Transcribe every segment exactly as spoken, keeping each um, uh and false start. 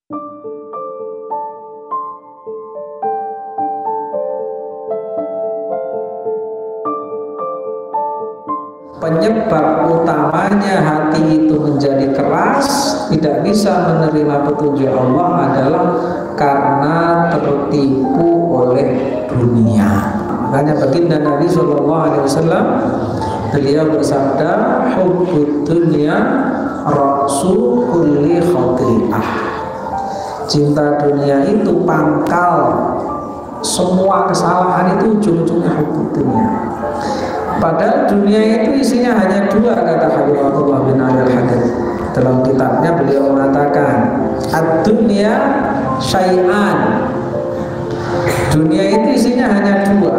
Penyebab utamanya hati itu menjadi keras, tidak bisa menerima petunjuk Allah adalah karena tertipu oleh dunia. Makanya baginda Nabi Shallallahu Alaihi Wasallam beliau bersabda, hubbud dunya ra'su kulli khati'ah. Cinta dunia itu pangkal semua kesalahan, itu ujung-ujungnya hubbud dunya. Padahal dunia itu isinya hanya dua, kata Habibullah bin Ali al-Haddad. Dalam kitabnya beliau mengatakan, ad-dunya syai'an. Dunia itu isinya hanya dua,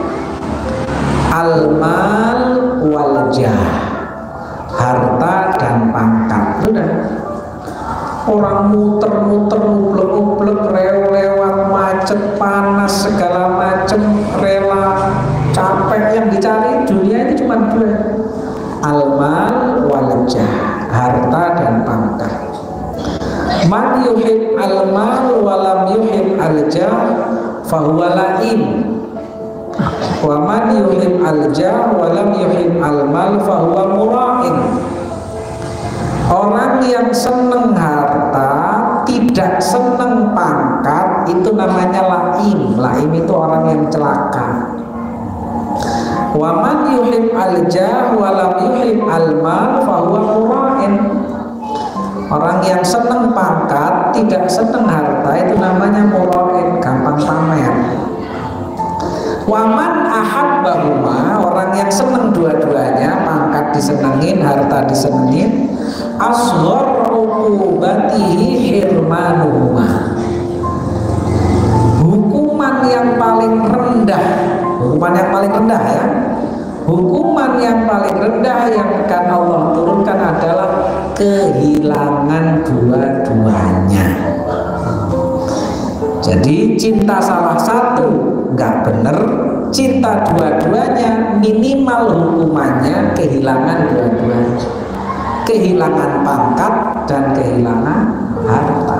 al-mal wal jah, harta dan pangkat. Sudah. Orang muter-muter, ublek-ublek, lewat macet, panas, segala macam, rela, capek, yang dicari dunia itu cuma dua, al-mal wal jah, harta dan pangkat. Man yuhib al-mal walam yuhib al-jah fahuwa la'in, wa man yuhib al-jah walam yuhib al-mal fahuwa mura'in. Orang yang seneng harta, tidak seneng pangkat, itu namanya laim. Laim itu orang yang celaka. Wa man yuhib al-jah wa lam yuhib al-mal fahuwa mura'in. Orang yang seneng pangkat, tidak seneng harta, itu namanya mura'in, gampang pamer. Wa man ahabbahuma, orang yang seneng dua-duanya, pangkat disenengin, harta disenengin, asghar uqubatihi hirmanuhuma. Hukuman yang paling rendah, hukuman yang paling rendah ya, hukuman yang paling rendah yang akan Allah turunkan adalah kehilangan dua-duanya. Jadi cinta salah satu nggak bener, cinta dua-duanya minimal hukumannya kehilangan dua-duanya, kehilangan pangkat dan kehilangan harta.